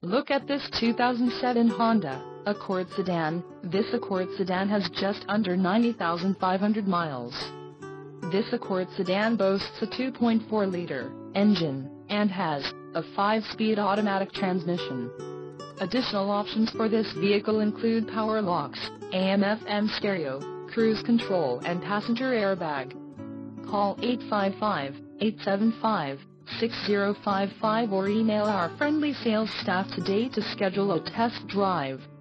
Look at this 2007 Honda Accord sedan. This Accord sedan has just under 90,500 miles. This Accord sedan boasts a 2.4-liter engine, and has a 5-speed automatic transmission. Additional options for this vehicle include power locks, AM/FM stereo, cruise control and passenger airbag. Call 855-875-6055 or email our friendly sales staff today to schedule a test drive.